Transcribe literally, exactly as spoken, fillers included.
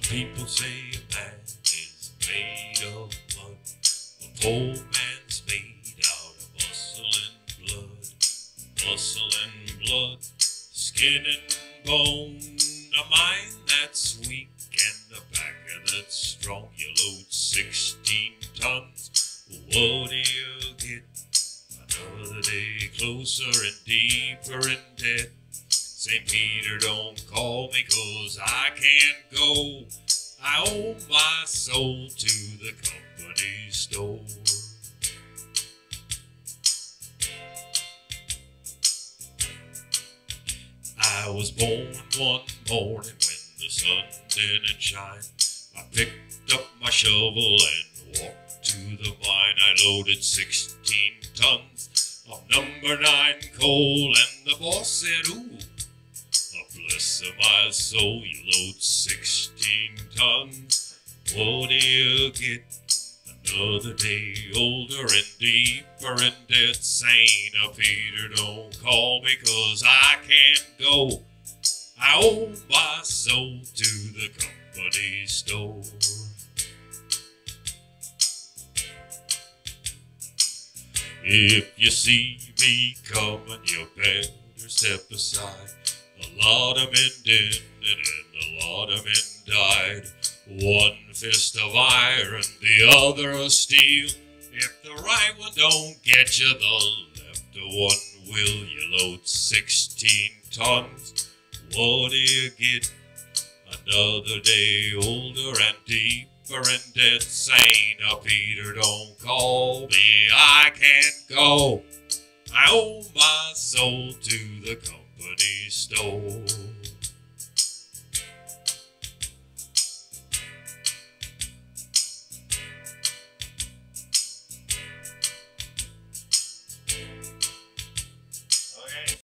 People say a man is made of mud. A poor man's made out of muscle and blood. Muscle and blood, skin and bone. A mind that's weak and a back that's strong. You load sixteen tons. What do you get? Another day closer and deeper in debt. Saint Peter, don't call me 'cause I can't go. I owe my soul to the company store. I was born one morning when the sun didn't shine. I picked up my shovel and walked to the mine. I loaded sixteen tons of number nine coal, and the boss said, ooh, bless my soul, you load sixteen tons. What do you get? Another day older and deeper in debt. Saint Peter, don't call me 'cause I can't go. I owe my soul to the company store. If you see me coming, you better step aside. A lot of men did, and a lot of men died. One fist of iron, the other of steel. If the right one don't get you, the left one will. You load sixteen tons. What do you get? Another day older and deeper in debt. Saint Peter, don't call me, I can't go. I owe my soul to the company store.